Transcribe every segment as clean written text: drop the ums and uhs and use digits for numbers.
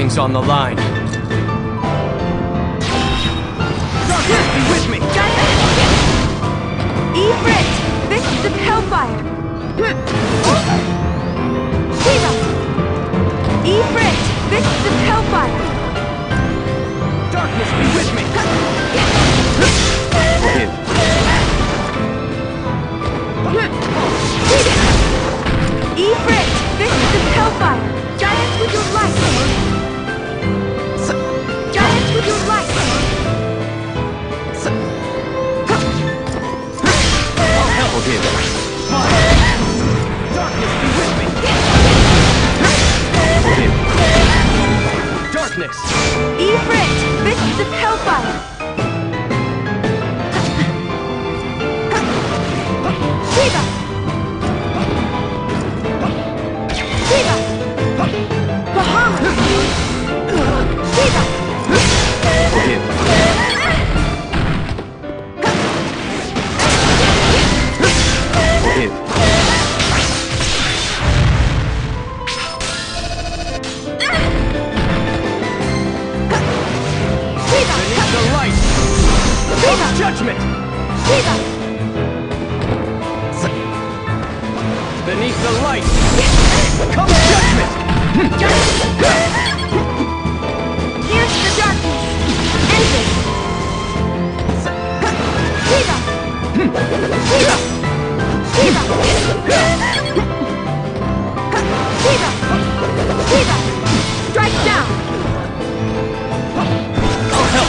Everything's on the line. Darkness, be with me! Ifrit! Fists of Hellfire! Shiva! Ifrit! Fists of Hellfire! Darkness, be with me! Forgive. Ifrit! Fists of Hellfire! Giants with your light! Giants with your light! Forgive. Darkness, be with me! Forgive. Darkness! Ifrit! Fists of Hellfire! Shiva! Shiva! Bahamut! Shiva! Forgive. Forgive. Shiva! Beneath the light! Shiva! Judgment! Shiva! Beneath the light! Come judgment! Here's the darkness! End it! Shiva! Shiva! Shiva! Shiva! Shiva! Strike down! I'll help!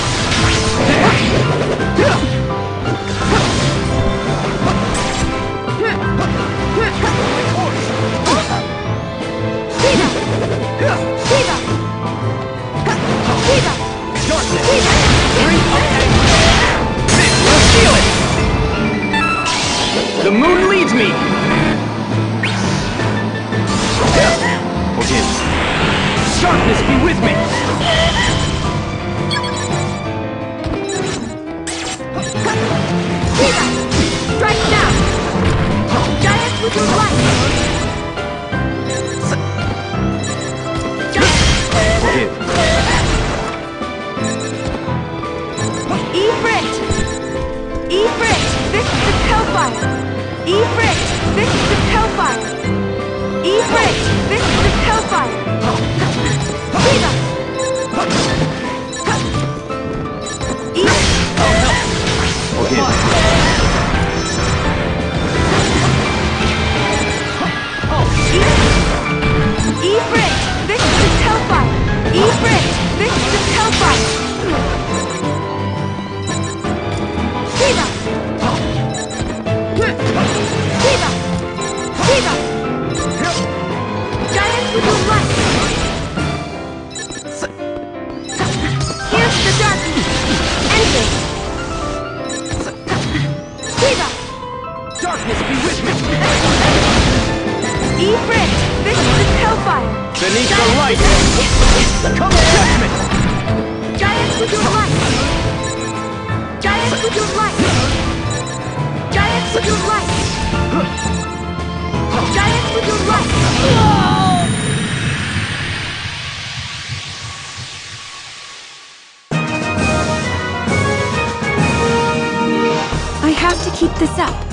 Shiva! Shiva! Shiva! Darkness! Shiva! Bring up and feel it! The moon leads me! Forgive. Darkness, be with me! Shiva! Strike down! Giants with your light! Forgive. Ifrit! Ifrit! Fists of Hellfire! Ifrit! Fists of Hellfire! Ifrit! Fists of Hellfire! Shiva! Forgive. Ifrit! Fists of Hellfire! Ifrit! Fists of Hellfire! Shiva! Shiva! Shiva! Giants with your light! Here's the darkness! End it! Shiva! Darkness, be with me! Ifrit! Fists of Hellfire! Beneath the light! Come judgment! Giants with your light! Giants with your light! Giants with your light! Giants with your light! I have to keep this up.